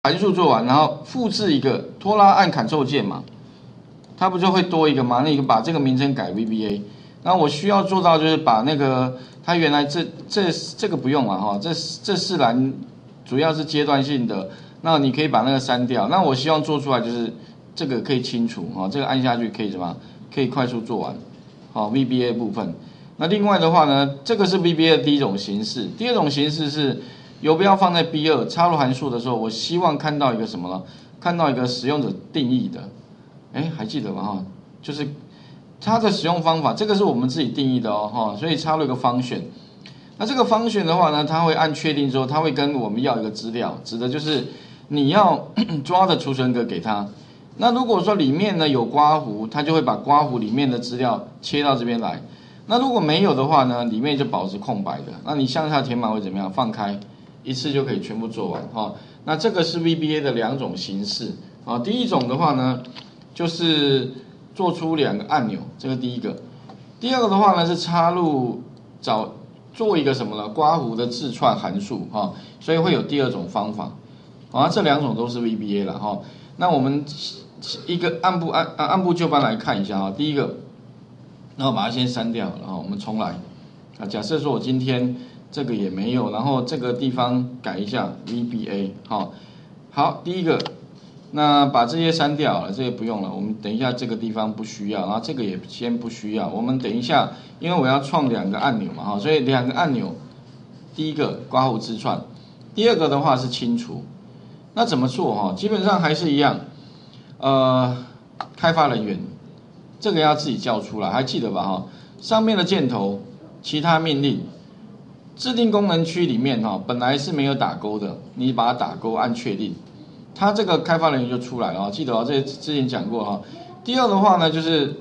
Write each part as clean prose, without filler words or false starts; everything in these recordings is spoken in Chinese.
函数做完，然后复制一个拖拉按 Ctrl 键嘛，它不就会多一个嘛？那你把这个名称改 VBA。那我需要做到就是把那个它原来这个不用了哈，这4栏主要是阶段性的，那你可以把那个删掉。那我希望做出来就是这个可以清除哈，这个按下去可以什么？可以快速做完，好 VBA 部分。那另外的话呢，这个是 VBA 的第一种形式，第二种形式是游标放在 B2 插入函数的时候，我希望看到一个什么呢？看到一个使用者定义的，还记得吗？哈，就是它的使用方法，这个是我们自己定义的哦，哈，所以插入一个function。那这个function的话呢，它会按确定之后，它会跟我们要一个资料，指的就是你要抓的储存格给它。那如果说里面呢有刮弧，它就会把刮弧里面的资料切到这边来。那如果没有的话呢，里面就保持空白的。那你向下填满会怎么样？放开一次就可以全部做完哈。那这个是 VBA 的2种形式啊。第一种的话呢，就是做出2个按钮，这个第一个。第二个的话呢是插入做一个什么呢？刮弧的字串函数哈，所以会有第2种方法。好，这2种都是 VBA 了哈。那我们一个按部就班来看一下哈。第一个，然后把它先删掉，然后我们重来啊。假设说我今天这个也没有，然后这个地方改一下 VBA 好，第一个，那把这些删掉了，这些不用了。我们等一下这个地方不需要，然后这个也先不需要。我们等一下，因为我要创2个按钮嘛哈，所以2个按钮，第一个刮弧字串，第二个的话是清除。那怎么做哈？基本上还是一样，开发人员这个要自己叫出来，还记得吧哈？上面的箭头，其他命令，制定功能区里面哈，本来是没有打勾的，你把它打勾按确定，它这个开发人员就出来了，记得哦，这之前讲过哈。第二的话呢，就是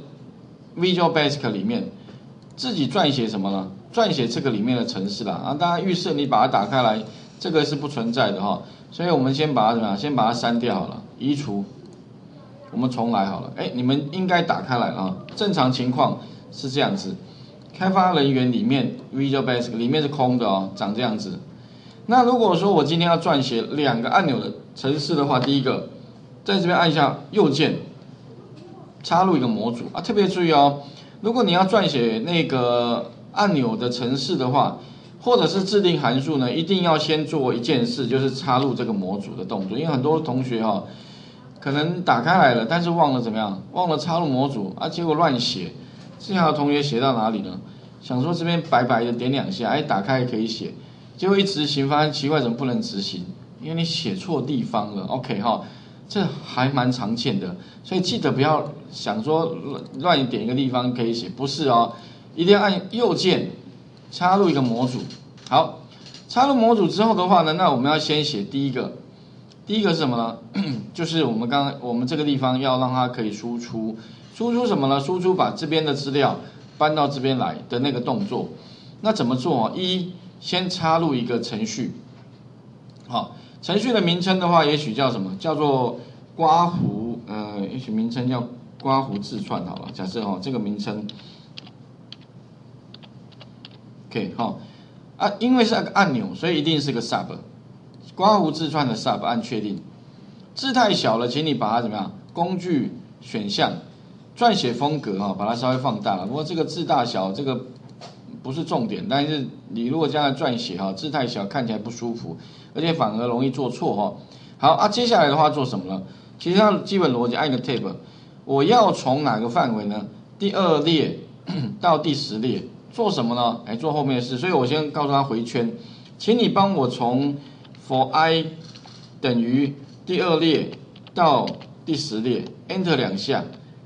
Visual Basic 里面自己撰写什么呢？撰写这个里面的程式啦啊，当然预设你把它打开来，这个是不存在的哈。所以我们先把它怎么样？先把它删掉好了，移除，我们重来好了。你们应该打开来了啊。正常情况是这样子，开发人员里面 Visual Basic 里面是空的哦，长这样子。那如果说我今天要撰写2个按钮的程式的话，第一个在这边按一下右键，插入一个模组啊，特别注意哦，如果你要撰写那个按钮的程式的话，或者是制定函数呢，一定要先做一件事，就是插入这个模组的动作。因为很多同学可能打开来了，但是忘了怎么样，忘了插入模组啊，结果乱写。之前有同学写到哪里呢？想说这边白白的点2下，打开也可以写，结果一执行发现奇怪，怎么不能执行？因为你写错地方了。OK 这还蛮常见的，所以记得不要想说乱点一个地方可以写，不是哦，一定要按右键。插入一个模组，好，插入模组之后的话呢，那我们要先写第一个是什么呢？就是我们这个地方要让它可以输出什么呢？输出把这边的资料搬到这边来的那个动作。那怎么做？先插入一个程序，好，程序的名称的话，也许叫什么？叫做刮弧，也许名称叫刮弧字串，好了，假设这个名称。OK 因为是个按钮，所以一定是个 sub， 刮弧字串的 sub 按确定。字太小了，请你把它怎么样？工具选项撰写风格把它稍微放大了。不过这个字大小这个不是重点，但是你如果这样撰写字太小看起来不舒服，而且反而容易做错好接下来的话做什么呢？其实它的基本逻辑按一个 tab， 我要从哪个范围呢？第2列到第10列。做什么呢？做后面的事，所以我先告诉他回圈，请你帮我从 for i 等于第2列到第10列 ，enter 2下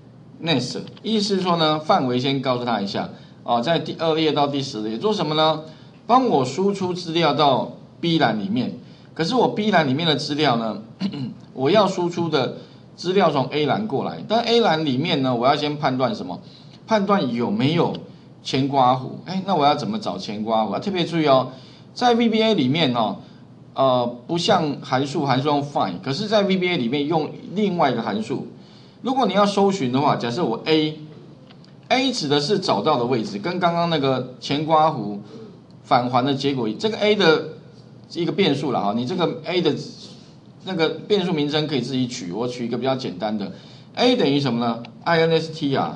，next， 意思是说呢，范围先告诉他一下在第2列到第10列做什么呢？帮我输出资料到 B 栏里面，可是我 B 栏里面的资料呢，我要输出的资料从 A 栏过来，但 A 栏里面呢，我要先判断什么？判断有没有前刮弧，那我要怎么找前刮弧？特别注意在 VBA 里面不像函数用 find， 可是在 VBA 里面用另外一个函数。如果你要搜寻的话，假设我 A 指的是找到的位置，跟刚刚那个前刮弧返还的结果，这个 A 的一个变数了你这个 A 的那个变数名称可以自己取，我取一个比较简单的 ，A 等于什么呢 ？instr，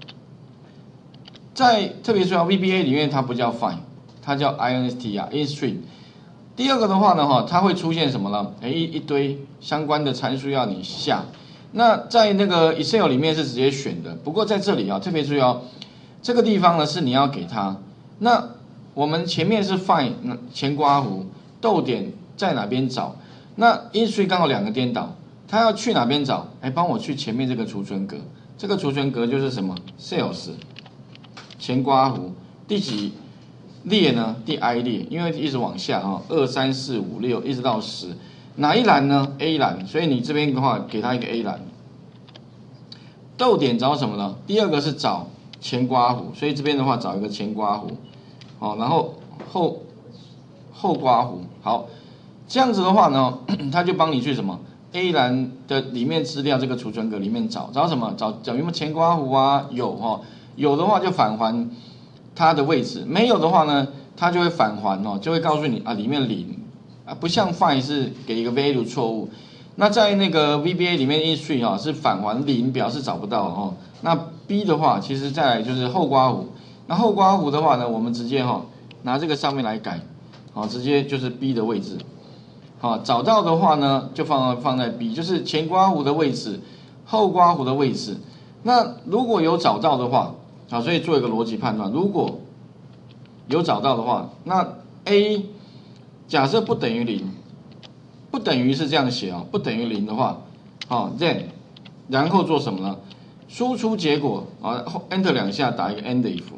在特别说 VBA 里面它不叫 find， 它叫 instr instream。第二个的话呢，它会出现什么呢？一堆相关的参数要你下。那在那个 Excel 里面是直接选的，不过在这里啊，特别注意哦，这个地方呢是你要给它。那我们前面是 find 前刮弧，逗点在哪边找？那 instream 刚好两个颠倒，它要去哪边找？帮我去前面这个储存格，这个储存格就是什么 ？sales 前刮弧第几列呢？第 I 列，因为一直往下2、3、4、5、6一直到10，哪一栏呢 ？A 栏，所以你这边的话给它一个 A 栏。逗点找什么呢？第二个是找前刮弧，所以这边的话找一个前刮弧，然后后刮弧，好，这样子的话呢，它就帮你去什么 A 栏的里面资料这个储存格里面找什么？找有没有前刮弧啊？有的话就返还它的位置，没有的话呢，它就会返还就会告诉你里面0不像 find 是给一个 value 错误。那在那个 VBA 里面 instream 是返还0，表示找不到那 B 的话，其实再来就是后刮弧。那后刮弧的话呢，我们直接拿这个上面来改，直接就是 B 的位置。找到的话呢，就放在 B， 就是前刮弧的位置，后刮弧的位置。那如果有找到的话，所以做一个逻辑判断，如果有找到的话，那 A 假设不等于0，不等于是这样写不等于0的话，then 然后做什么呢？输出结果Enter 2下打一个 end if。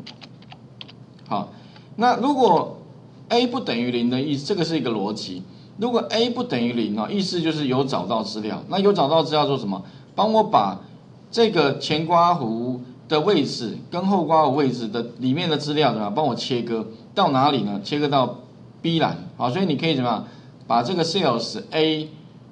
那如果 A 不等于0的意思，这个是一个逻辑。如果 A 不等于0意思就是有找到资料。那有找到资料做什么？帮我把这个前刮弧的位置跟后刮弧位置的里面的资料怎么样？帮我切割到哪里呢？切割到 B 栏。所以你可以怎么样？把这个 sales A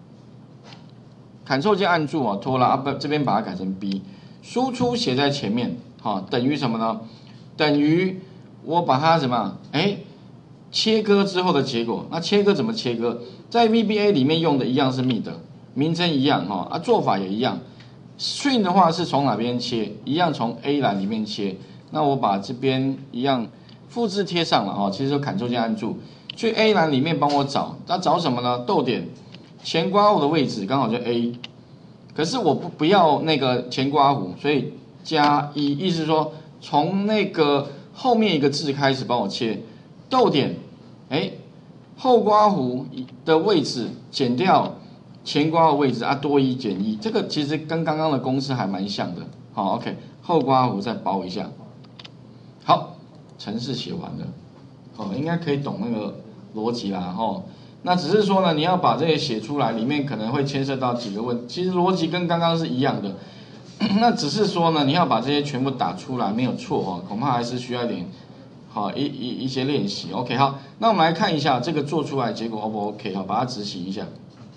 Ctrl 键按住拖拉这边把它改成 B， 输出写在前面等于什么呢？等于我把它怎么样？切割之后的结果。那切割怎么切割？在 VBA 里面用的一样是 mid， 名称一样做法也一样。string 的话是从哪边切？一样从 A 栏里面切。那我把这边一样复制贴上了其实就 Ctrl 键按住，去 A 栏里面帮我找。那找什么呢？逗点前刮弧的位置刚好就 A， 可是我不要那个前刮弧，所以加1，意思说从那个后面一个字开始帮我切。逗点后刮弧的位置减掉前刮弧位置多1减1，这个其实跟刚刚的公式还蛮像的。OK， 后刮弧再包一下。好，程式写完了，应该可以懂那个逻辑啦那只是说呢，你要把这些写出来，里面可能会牵涉到几个问题，其实逻辑跟刚刚是一样的。那只是说呢，你要把这些全部打出来没有错恐怕还是需要一点一些练习。OK， 好，那我们来看一下这个做出来结果 O 不 OK 把它执行一下。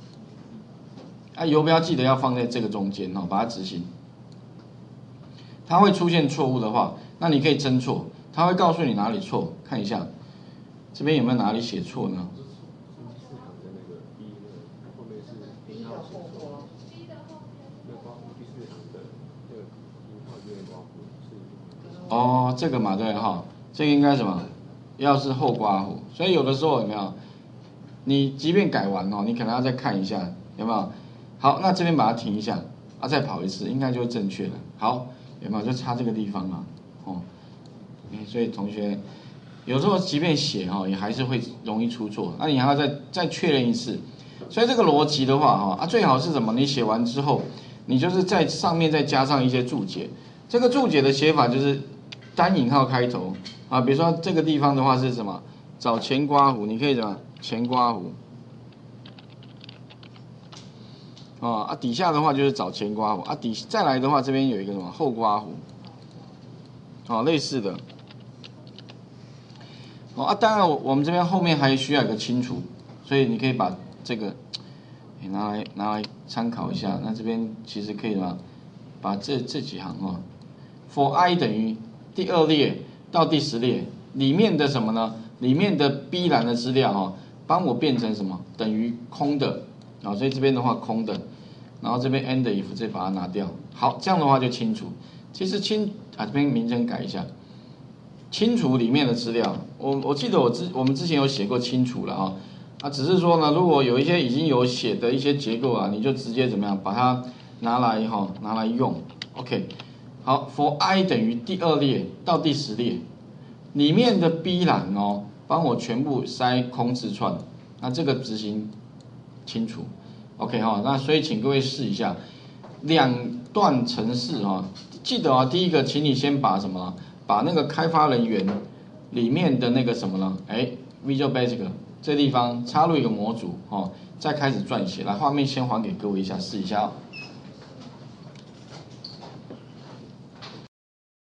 游标记得要放在这个中间把它执行。它会出现错误的话，那你可以侦错，它会告诉你哪里错，看一下这边有没有哪里写错呢？这个嘛，对这个应该什么？要是后刮弧，所以有的时候有没有？你即便改完你可能要再看一下有没有？好，那这边把它停一下再跑一次，应该就正确了。好，有没有？就差这个地方所以同学有时候即便写也还是会容易出错，那你还要再确认一次。所以这个逻辑的话最好是什么？你写完之后，你就是在上面再加上一些注解。这个注解的写法就是单引号开头比如说这个地方的话是什么？找前刮弧，你可以怎么？前刮弧底下的话就是找前刮弧再来的话这边有一个什么后刮弧类似的当然我们这边后面还需要一个清除，所以你可以把这个拿来参考一下。那这边其实可以把这几行for i 等于第2列到第10列里面的什么呢？里面的 B 栏的资料帮我变成什么？等于空的好，所以这边的话空的，然后这边 end if 再把它拿掉。好，这样的话就清楚。其实这边名称改一下，清除里面的资料。我记得我们之前有写过清除了哈。只是说呢，如果有一些已经有写的一些结构啊，你就直接怎么样把它拿来用。OK， 好 ，for i 等于第2列到第10列，里面的 B 栏哦，帮我全部塞空字串，那这个执行清除。OK 哈，那所以请各位试一下2段程式哈，记得啊，第一个，请你先把什么，把那个开发人员里面的那个什么呢？Visual Basic。这个地方插入一个模组哦，再开始撰写。来，画面先还给各位一下，试一下哦。